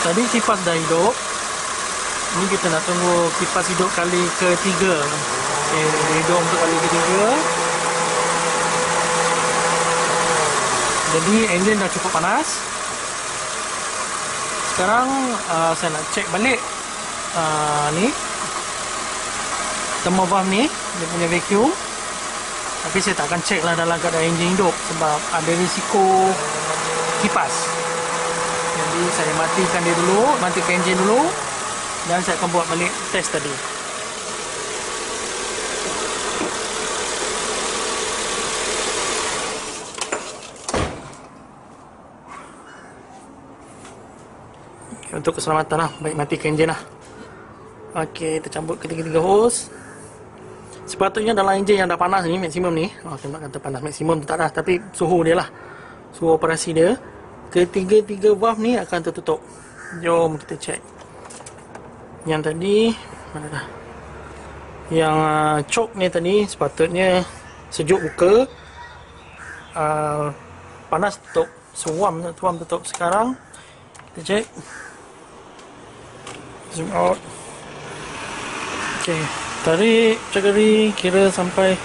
Tadi kipas dah hidup. Ini kita nak tunggu kipas hidup kali ketiga. Okey, hidup untuk kali ketiga. Jadi enjin dah cukup panas. Sekarang saya nak cek balik ni thermal valve ni, dia punya vacuum. Tapi saya tak akan cek lah dalam keadaan enjin hidup sebab ada risiko kipas. Jadi saya matikan dia dulu, matikan enjin dulu, dan saya akan buat balik test tadi. Okay, untuk keselamatan lah, baik matikan enjin lah. Okey, kita cabut ketiga-tiga hose. Sepatutnya dalam enjin yang dah panas ni, maksimum ni, saya nak kata panas maksimum tu tak dah, tapi suhu dia lah, suhu operasi dia, ketiga-tiga valve ni akan tertutup. Jom kita cek. Yang tadi mana dah? Yang choke ni tadi sepatutnya sejuk buka, panas tutup, tuam tutup. Sekarang kita cek, zoom out. Okey, tarik cakari, kira sampai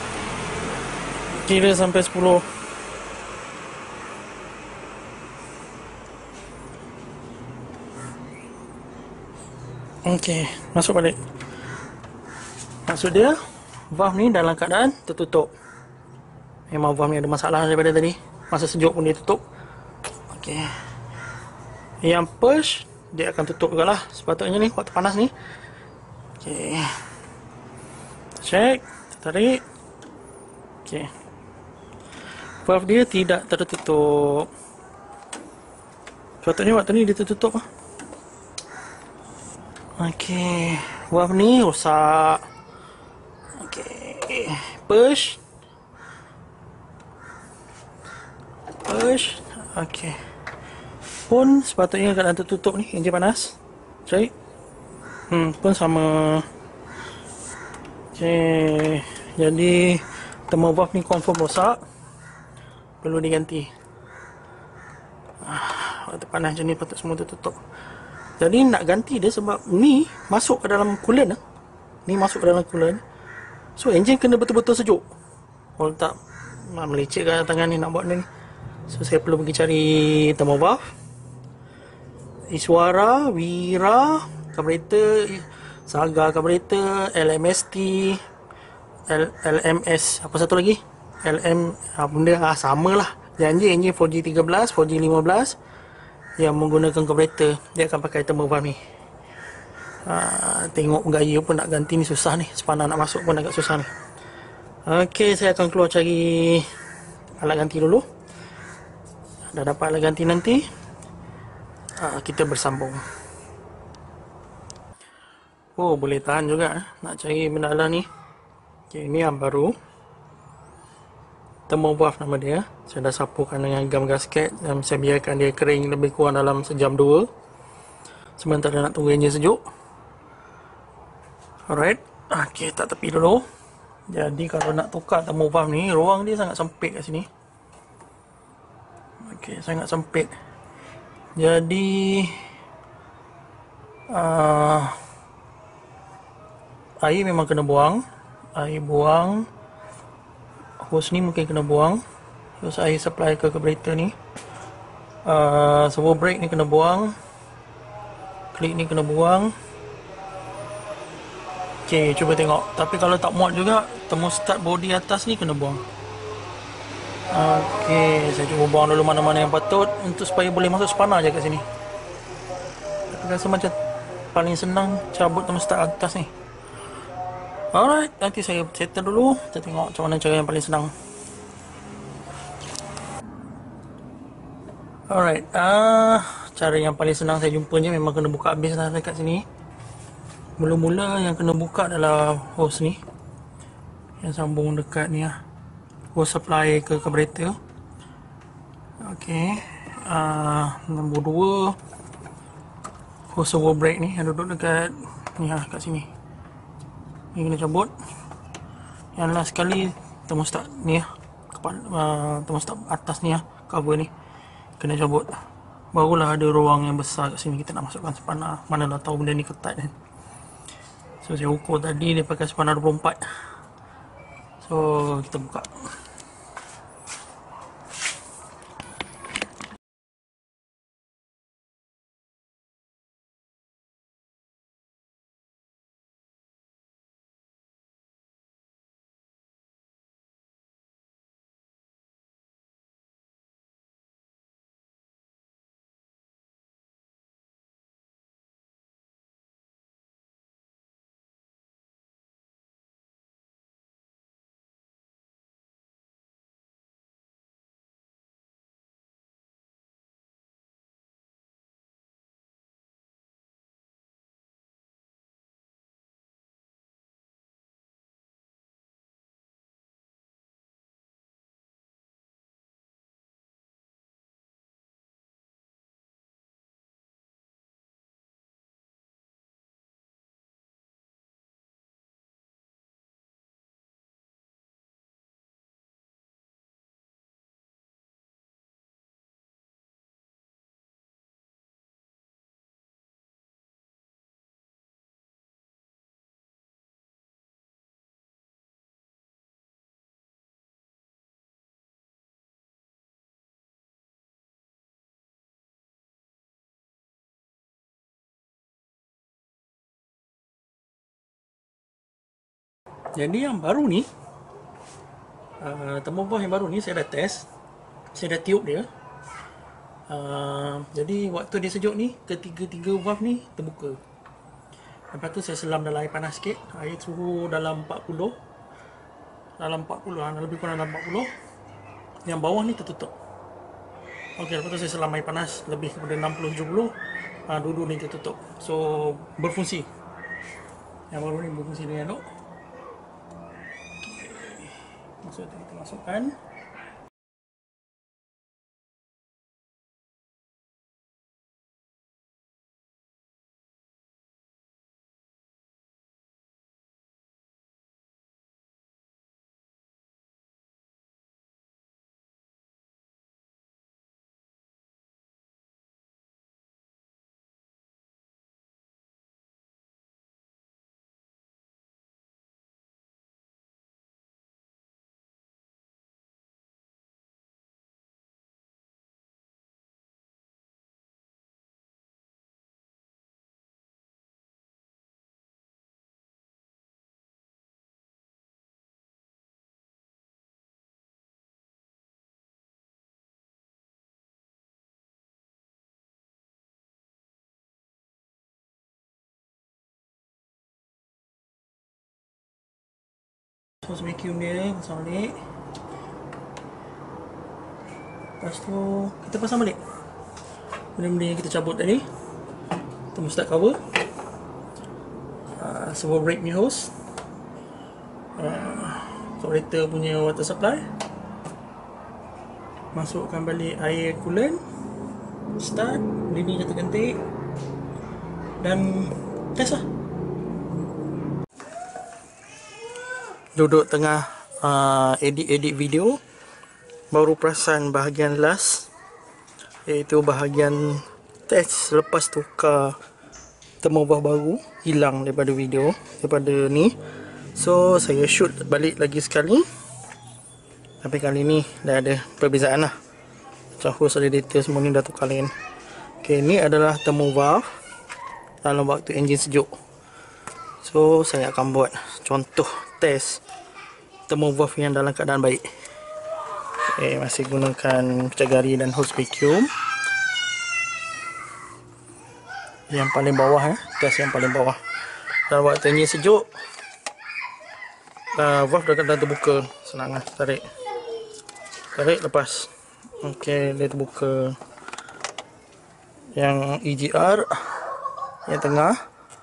10. Okey, masuk balik. Maksud dia valve ni dalam keadaan tertutup. Memang valve ni ada masalah daripada tadi, masa sejuk pun dia tutup. Okey, yang push dia akan tutup juga lah sepatutnya ni, waktu panas ni. Okey, check, tarik. Okey, valve dia tidak tertutup. Sepatutnya waktu ni dia tertutup lah. Okey, valve ni rosak. Okey, push. Okey, pun sepatutnya keadaan tertutup ni, enjin panas. Check. Pun sama. Okey, jadi thermal valve ni confirm rosak, perlu diganti. Waktu panas macam ni patut semua tertutup. Jadi nak ganti dia sebab ni masuk ke dalam coolant. Ni masuk ke dalam coolant. So enjin kena betul-betul sejuk. Kalau tak meleceh kan tangan ni nak buat ni. So saya perlu pergi cari thermal valve, Iswara, Wira, carburetor, Saga carburetor, LMST, LMS, apa satu lagi? LM, benda sama lah. Janji enjin 4G13, 4G15 yang menggunakan carburetor, dia akan pakai thermal valve ni. Tengok gaya pun nak ganti ni susah ni, spana nak masuk pun agak susah ni. Okey, saya akan keluar cari alat ganti dulu. Dah dapat alat ganti nanti, kita bersambung. Oh, boleh tahan juga nak cari benda alat ni. Okey, ini yang baru, thermal valve nama dia. Saya dah sapukan dengan gam gasket dan saya biarkan dia kering lebih kurang dalam sejam 2 sementara nak tunggu enjin sejuk. Alright, okey, tak tepi dulu. Jadi kalau nak tukar thermal valve ni, ruang dia sangat sempit kat sini. Okey, sangat sempit. Jadi air memang kena buang. Air buang. Hose ni mungkin kena buang. Terus air supply ke carburetor ni. Servo brake ni kena buang. Klik ni kena buang. Okey, cuba tengok. Tapi kalau tak muat juga, thermostat body atas ni kena buang. Okey, saya cuba buang dulu mana-mana yang patut untuk supaya boleh masuk spana je kat sini. Tapi rasa macam paling senang cabut thermostat atas ni. Alright, nanti saya settle dulu. Kita tengok macam mana cara yang paling senang. Alright, cara yang paling senang saya jumpanya memang kena buka habis lah dekat sini. Mula-mula yang kena buka adalah hose ni, yang sambung dekat ni lah, hose supply ke carburetor. Okey, nombor 2 hose servo brake ni yang duduk dekat ni lah, kat sini. Ni kena cabut. Yang last sekali thermostat ni lah, thermostat atas ni lah, cover ni kena cabut. barulah ada ruang yang besar kat sini kita nak masukkan spana. Manalah tahu benda ni ketat kan. So saya ukur tadi dia pakai spana 24. So kita buka. Jadi yang baru ni, thermobah yang baru ni saya dah test, saya dah tiup dia. Jadi waktu dia sejuk ni, ketiga-tiga valve ni terbuka. Lepas tu saya selam dalam air panas sikit, air suhu dalam 40, lebih kurang dalam 40. Yang bawah ni tertutup. Okey, lepas tu saya selam air panas lebih kepada 60-70, dua-dua ni tertutup. So berfungsi. Yang baru ni berfungsi dengan elok. Maksud tu kita masukkan. Hose vacuum dia pasang balik. Lepas tu kita pasang balik benda-benda yang kita cabut tadi. Thermostat cover, servo brake ni hose, carburetor punya water supply. Masukkan balik air coolant, start, ini jatuh kentik, dan test lah. Duduk tengah edit video, baru perasan bahagian last, iaitu bahagian test lepas tukar thermobah baru, hilang daripada video, daripada ni. So saya shoot balik lagi sekali, tapi kali ni dah ada perbezaan lah. Macam hose radiator semua ni dah tukar lain. Ok, ni adalah thermobah dalam waktu enjin sejuk. So saya akan buat contoh test thermobah yang dalam keadaan baik. Okay, masih gunakan pecahgari dan hose vacuum. Yang paling bawah, test yang paling bawah. Dalam waktu enjin sejuk, valve dah keadaan terbuka. Senang lah, tarik lepas. Ok, dia terbuka. Yang EGR yang tengah,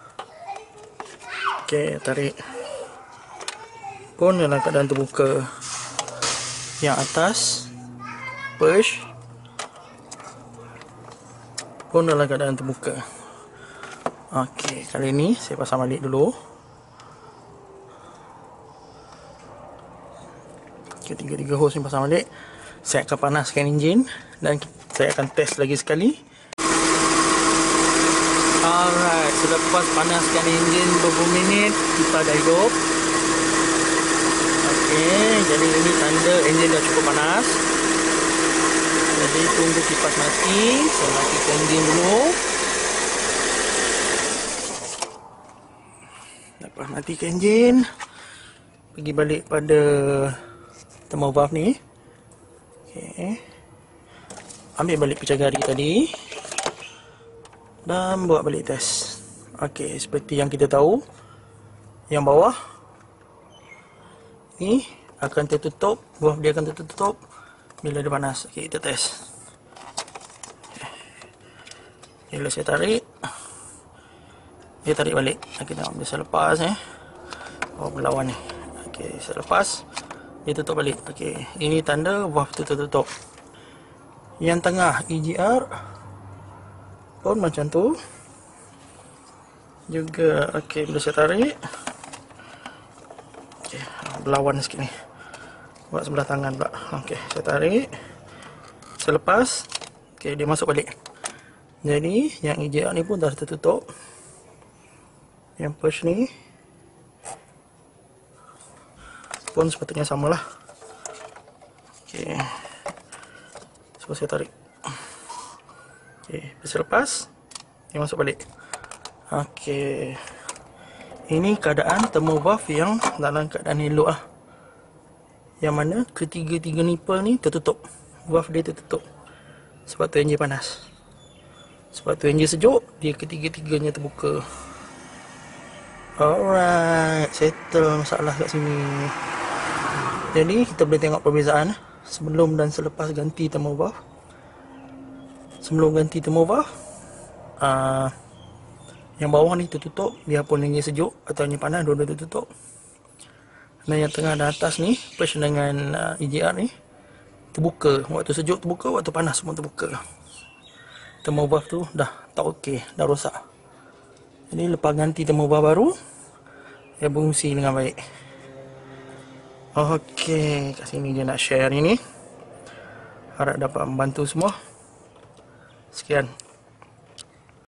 ok, tarik pun dalam keadaan terbuka. Yang atas push pun dalam keadaan terbuka. Ok, kali ni saya pasang balik dulu. Ketiga-tiga hose ni pasang balik. Saya akan panaskan enjin dan saya akan test lagi sekali Alright, selepas panaskan enjin beberapa minit, kita dah hidup. Okey, jadi ini tanda enjin dah cukup panas. Jadi tunggu kipas mati. Saya matikan enjin dulu. Lepas matikan enjin, pergi balik pada thermal valve ni. Okey. Ambil balik pencagari tadi dan buat balik test. Okey, seperti yang kita tahu, yang bawah ni akan tertutup, valve dia akan tertutup bila dia panas. Okey, kita test. Bila saya tarik, dia tarik balik. Kita ambil saya lepas oh, berlawan ni. Okey, saya lepas, dia tutup balik. Okey, ini tanda valve tu tertutup. Yang tengah EGR pun macam tu juga. Okey, bila saya tarik, okey, berlawan sikit ni. Buat sebelah tangan pula. Okey, saya tarik, saya lepas. Okey, dia masuk balik. Jadi yang EGR ni pun dah tertutup. Yang push ni pun sepatutnya samalah. Okey, so saya tarik. Okey, saya lepas, dia masuk balik. Okey, ini keadaan thermal valve yang dalam keadaan elok lah. Yang mana ketiga-tiga nipple ni tertutup, valve dia tertutup. Sebab tu enjin panas. Sebab tu enjin sejuk, dia ketiga-tiganya terbuka. Alright, settle masalah kat sini. Jadi kita boleh tengok perbezaan sebelum dan selepas ganti thermal valve. Sebelum ganti thermal valve, yang bawah ni tertutup, biarpun enjin sejuk atau enjin panas, dua-dua tertutup. Dan yang tengah dan atas ni, push dengan EGR ni terbuka. Waktu sejuk terbuka, waktu panas semua terbuka. Thermal valve tu dah tak okey, dah rosak. Jadi lepas ganti thermal valve baru, dia berfungsi dengan baik. Okey, kat sini je nak share hari ni. Harap dapat membantu semua. Sekian.